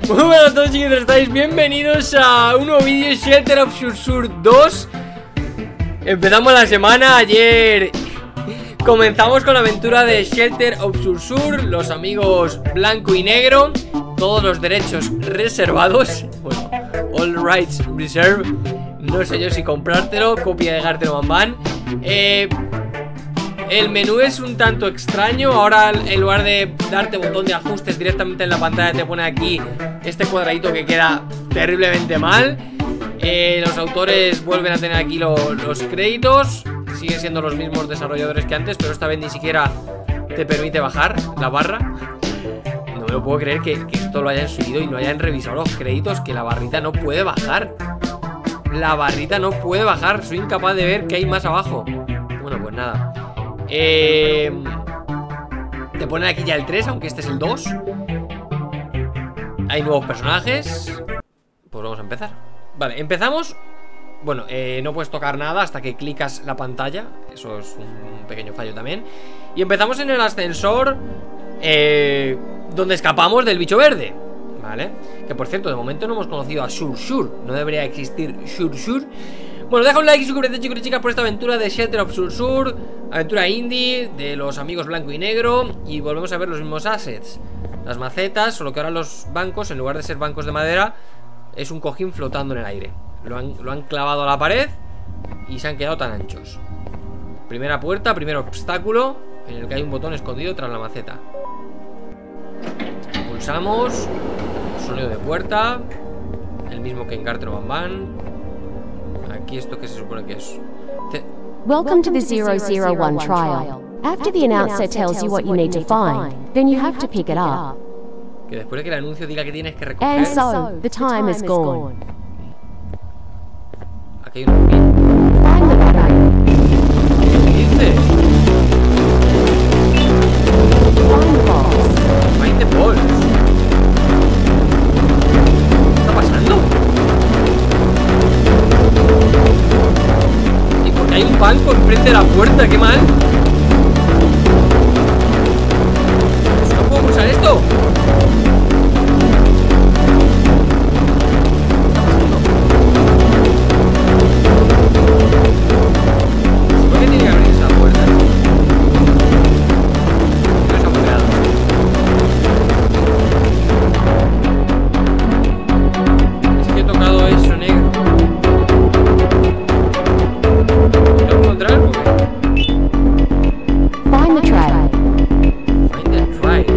Muy buenas a todos, chicos, ¿estáis? Bienvenidos a un nuevo vídeo de Shelter of Sursuur 2. Empezamos la semana, ayer comenzamos con la aventura de Shelter of Sursuur. Los amigos blanco y negro, todos los derechos reservados. Bueno, all rights reserved. No sé yo si comprártelo, copia de Garten Bamban. El menú es un tanto extraño. Ahora en lugar de darte botón de ajustes directamente en la pantalla, te pone aquí este cuadradito que queda terriblemente mal. Los autores vuelven a tener aquí los créditos. Siguen siendo los mismos desarrolladores que antes, pero esta vez ni siquiera te permite bajar la barra. No me lo puedo creer que esto lo hayan subido y no hayan revisado los créditos, que la barrita no puede bajar. La barrita no puede bajar. Soy incapaz de ver qué hay más abajo. Bueno, pues nada. Te ponen aquí ya el 3, aunque este es el 2. Hay nuevos personajes. Pues vamos a empezar. Vale, empezamos. Bueno, no puedes tocar nada hasta que clicas la pantalla. Eso es un pequeño fallo también. Y empezamos en el ascensor, donde escapamos del bicho verde. Vale, que por cierto, de momento no hemos conocido a Sursuur. No debería existir Sursuur. Bueno, deja un like y suscríbete, chicos y chicas, por esta aventura de Shelter of Sursuur. Aventura indie de los amigos blanco y negro. Y volvemos a ver los mismos assets. Las macetas, solo que ahora los bancos, en lugar de ser bancos de madera, es un cojín flotando en el aire. Lo han clavado a la pared y se han quedado tan anchos. Primera puerta, primer obstáculo, en el que hay un botón escondido tras la maceta. Pulsamos. Sonido de puerta, el mismo que en Garten Bamban. Aquí esto que se supone que es. Welcome to the 001 trial. After the announcer tells you what you need to find, then you have to pick it up. Que después de que el anuncio diga que tienes que recoger. And so, the time is gone. Aquí hay un pin. Find the battery. ¿Qué dice? Find the box. Find the balls. ¿Qué está pasando? ¿Y por qué hay un banco enfrente de la puerta? ¡Qué mal! ¿No puedo pulsar esto? ¿Por qué tiene que abrir esa puerta? No se ha bugueado. Es que he tocado eso negro. ¿Lo puedo encontrar o qué? Find the tray. Find the tray.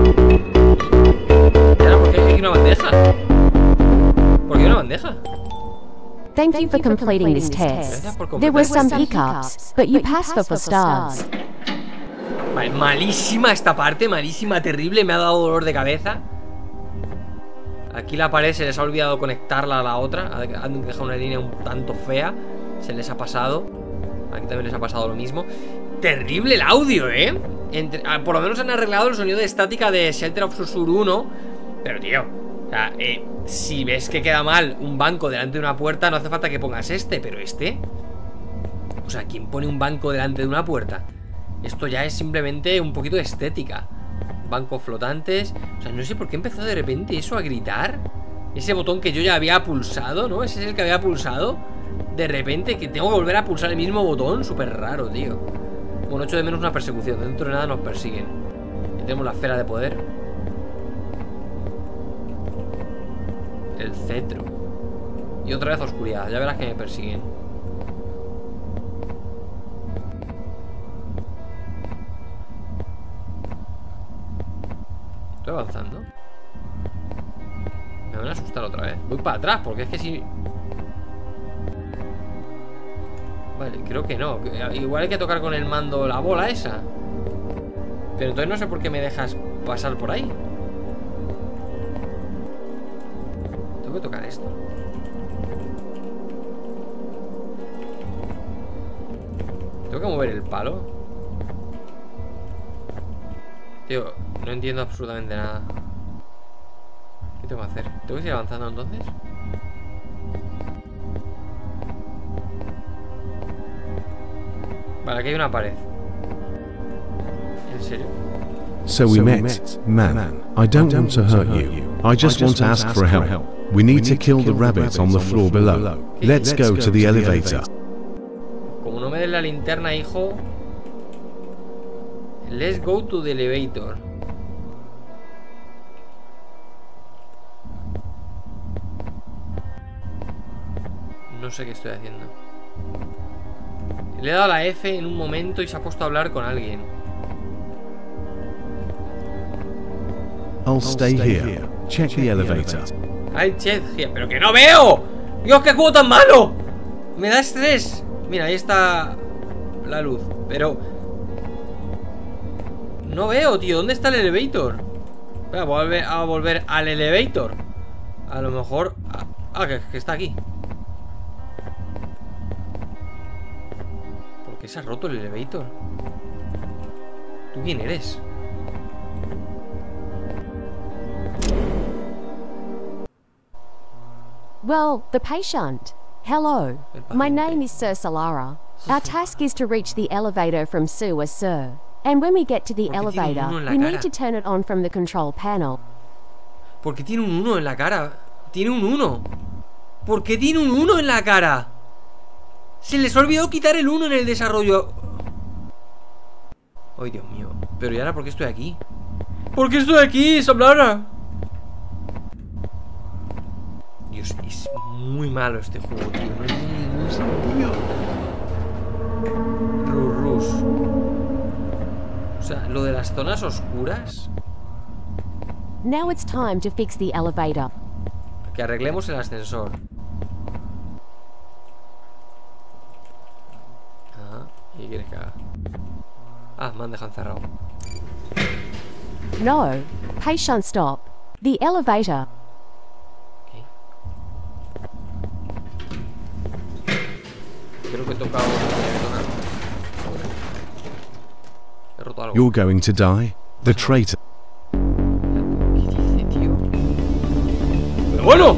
¿Y ahora por qué hay aquí una bandeja? ¿Por qué una bandeja? Thank you for completing this test. There were some hiccups, but you passed for stars. Vale, malísima esta parte, malísima, terrible. Me ha dado dolor de cabeza. Aquí la pared se les ha olvidado conectarla a la otra. Han dejado una línea un tanto fea. Se les ha pasado. Aquí también les ha pasado lo mismo. Terrible el audio, por lo menos han arreglado el sonido de estática de Shelter of Sursuur 1. Pero tío, o sea, si ves que queda mal un banco delante de una puerta, no hace falta que pongas este. Pero este, o sea, ¿quién pone un banco delante de una puerta? Esto ya es simplemente un poquito de estética. Bancos flotantes. O sea, no sé por qué empezó de repente eso a gritar. Ese botón que yo ya había pulsado, ¿no? Ese es el que había pulsado. De repente que tengo que volver a pulsar el mismo botón. Súper raro, tío. Bueno, echo de menos una persecución. Dentro de nada nos persiguen. Y tenemos la esfera de poder. El cetro. Y otra vez oscuridad. Ya verás que me persiguen. Estoy avanzando. Me van a asustar otra vez. Voy para atrás porque es que si... Vale, creo que no. Igual hay que tocar con el mando la bola esa. Pero entonces no sé por qué me dejas pasar por ahí. Tengo que tocar esto. Tengo que mover el palo. Tío, no entiendo absolutamente nada. ¿Qué tengo que hacer? ¿Tengo que seguir avanzando entonces? Vale, aquí hay una pared. ¿En serio? So we met. Man, I don't want to hurt you. I just want to ask for help. We need to kill the rabbit on the floor below. Let's go to the elevator. Como no me des la linterna, hijo. Let's go to the elevator. No sé qué estoy haciendo. Le he dado la F en un momento y se ha puesto a hablar con alguien. I'll stay here. Check the elevator. Ay, check here. ¡Pero que no veo! ¡Dios, qué juego tan malo! Me da estrés. Mira, ahí está la luz. Pero no veo, tío. ¿Dónde está el elevator? Espera, voy a volver al elevator. A lo mejor... Ah, que está aquí. ¿Por qué se ha roto el elevator? ¿Tú quién eres? Well, the patient. Hello. My name is Sir Solara. Our task is to reach the elevator from sewer, sir. And when we get to the elevator, we need to turn it on from the control panel. ¿Por qué tiene un 1 en la cara? Tiene un 1. ¿Por qué tiene un 1 en la cara? Se les olvidó quitar el 1 en el desarrollo. Ay, Dios mío. Pero ¿y ahora por qué estoy aquí? ¿Por qué estoy aquí, Solara? Dios, es muy malo este juego, tío. No tiene ningún sentido. Rus. O sea, lo de las zonas oscuras. Now it's time to fix the elevator. Que arreglemos el ascensor. Ajá. ¿Y qué quieres que haga? Ah, me han dejado encerrado. No. Patient, stop. The elevator. Creo que he tocado. He roto algo. You're going to die. The traitor. ¿Qué dice, tío? ¡Pero bueno!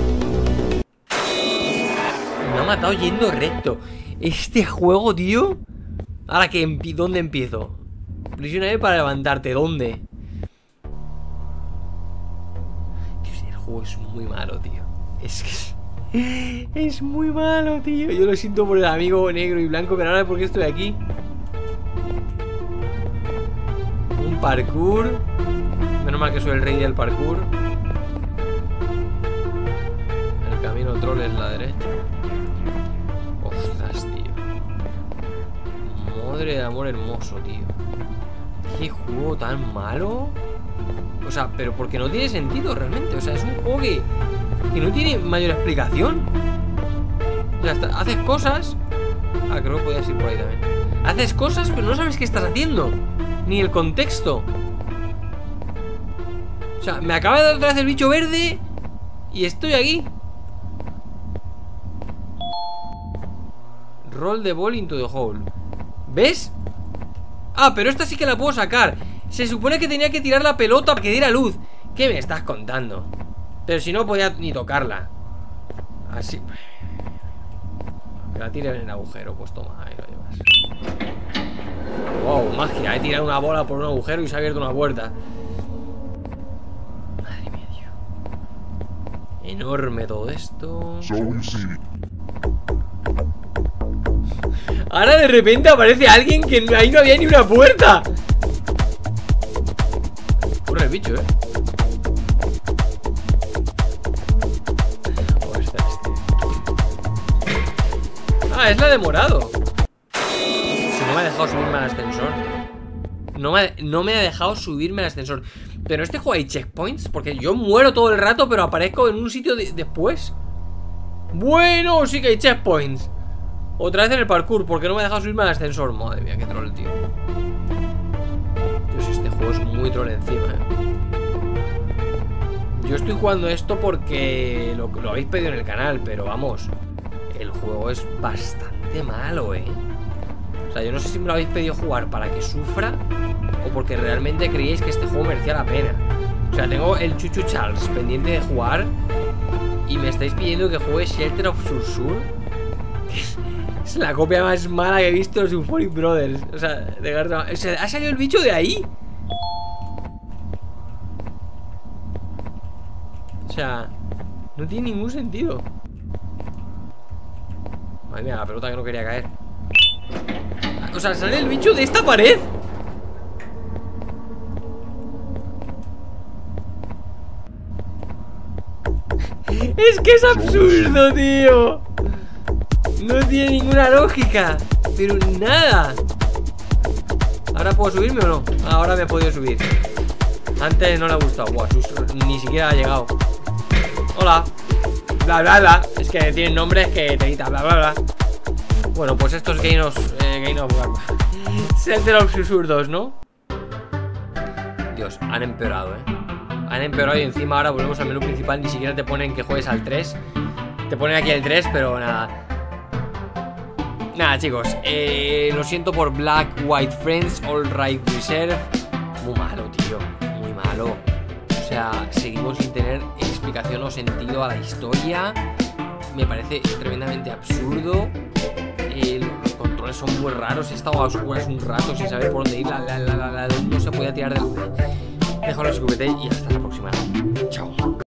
Me ha matado yendo recto. Este juego, tío. Ahora que ¿dónde empiezo? Presiona E para levantarte. ¿Dónde? Dios, el juego es muy malo, tío. Es que es muy malo, tío. Yo lo siento por el amigo negro y blanco, pero ahora ¿por qué estoy aquí? Un parkour. Menos mal que soy el rey del parkour. El camino troll es la derecha. Ostras, tío. Madre de amor hermoso, tío. Qué juego tan malo. O sea, pero porque no tiene sentido realmente. O sea, es un juego que no tiene mayor explicación. O sea, haces cosas. Ah, creo que podías ir por ahí también. Haces cosas, pero no sabes qué estás haciendo. Ni el contexto. O sea, me acaba de dar otra vez el bicho verde y estoy aquí. Roll the ball into the hole. ¿Ves? Ah, pero esta sí que la puedo sacar. Se supone que tenía que tirar la pelota para que diera luz. ¿Qué me estás contando? Pero si no podía ni tocarla. Así. Que la tire en el agujero. Pues toma, ahí lo llevas. Wow, magia. He tirado una bola por un agujero y se ha abierto una puerta. Madre mía, tío. Enorme todo esto. Ahora de repente aparece alguien que ahí no había ni una puerta. Corre el bicho, Ah, es la de morado. Si no me ha dejado subirme al ascensor. No me ha dejado subirme al ascensor. Pero en este juego hay checkpoints. Porque yo muero todo el rato, pero aparezco en un sitio después. Bueno, sí que hay checkpoints. Otra vez en el parkour, porque no me ha dejado subirme al ascensor. Madre mía, qué troll, tío. Dios, este juego es muy troll encima, Yo estoy jugando esto porque lo habéis pedido en el canal, pero vamos, el juego es bastante malo, O sea, yo no sé si me lo habéis pedido jugar para que sufra o porque realmente creíais que este juego merecía la pena. O sea, tengo el Chuchu Charles pendiente de jugar y me estáis pidiendo que juegue Shelter of Sursuur. Es la copia más mala que he visto de los Euphoric Brothers. O sea, de verdad. O sea, ¿ha salido el bicho de ahí? O sea, no tiene ningún sentido. Madre mía, la pelota que no quería caer. O sea, sale el bicho de esta pared. Es que es absurdo, tío. No tiene ninguna lógica. Pero nada. ¿Ahora puedo subirme o no? Ahora me he podido subir. Antes no le ha gustado. Buah, ni siquiera ha llegado. Hola. Bla, bla, bla. Es que tienen nombres que te edita. Bla, bla, bla. Bueno, pues estos Game of Center of Susurros, ¿no? Dios, han empeorado, Han empeorado y encima ahora volvemos al menú principal. Ni siquiera te ponen que juegues al 3. Te ponen aquí el 3, pero nada. Nada, chicos, lo siento por Black White Friends, All Right Reserve. Muy malo, tío, muy malo. O sea, seguimos sin tener explicación o sentido a la historia. Me parece tremendamente absurdo. Los controles son muy raros. He estado a oscuras un rato sin saber por dónde ir. No se podía tirar del... Dejo el escupete y hasta la próxima. Chao.